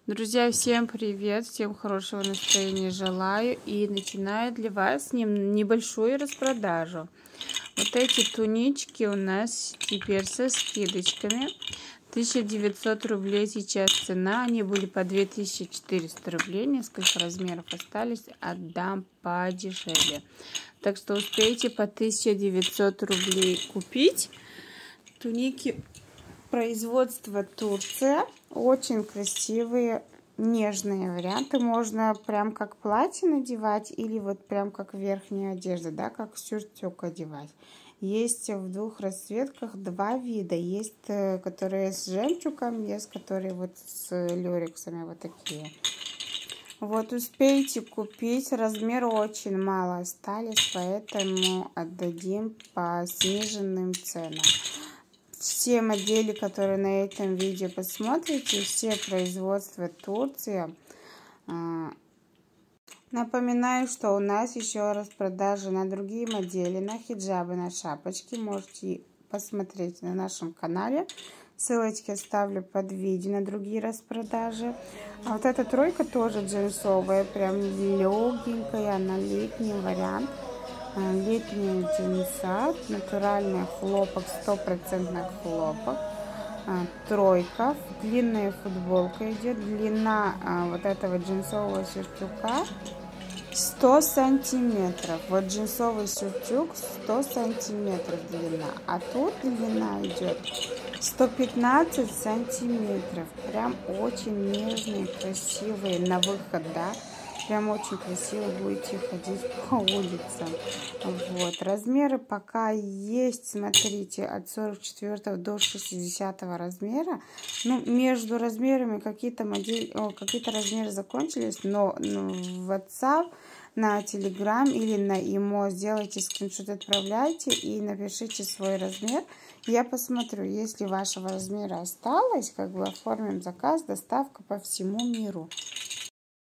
Друзья, всем привет, всем хорошего настроения желаю и начинаю для вас небольшую распродажу. Вот эти тунички у нас теперь со скидочками. 1900 рублей сейчас цена, они были по 2400 рублей, несколько размеров остались, отдам подешевле. Так что успейте по 1900 рублей купить. Туники производства Турция. Очень красивые, нежные варианты. Можно прям как платье надевать или вот прям как верхняя одежда, да, как сюртюк одевать. Есть в двух расцветках два вида. Есть, которые с жемчугом, есть, которые вот с люрексами, вот такие. Вот успейте купить, размер очень мало остались, поэтому отдадим по сниженным ценам. Все модели, которые на этом видео посмотрите, все производства Турции. Напоминаю, что у нас еще распродажи на другие модели, на хиджабы, на шапочки. Можете посмотреть на нашем канале. Ссылочки оставлю под видео на другие распродажи. А вот эта тройка тоже джинсовая, прям легенькая, она летний вариант. Летний джинса, натуральный хлопок, 100% хлопок. Тройка, длинная футболка идет, длина вот этого джинсового сюртюка 100 сантиметров. Вот джинсовый сюртюк 100 сантиметров длина, а тут длина идет 115 сантиметров. Прям очень нежные, красивые на выход, да. Прям очень красиво будете ходить по улицам. Вот. Размеры пока есть, смотрите, от 44 до 60 размера. Ну, между размерами какие-то размеры закончились, но в WhatsApp, на Telegram или на ИМО сделайте скриншот, отправляйте и напишите свой размер. Я посмотрю, если вашего размера осталось, как бы оформим заказ, доставка по всему миру.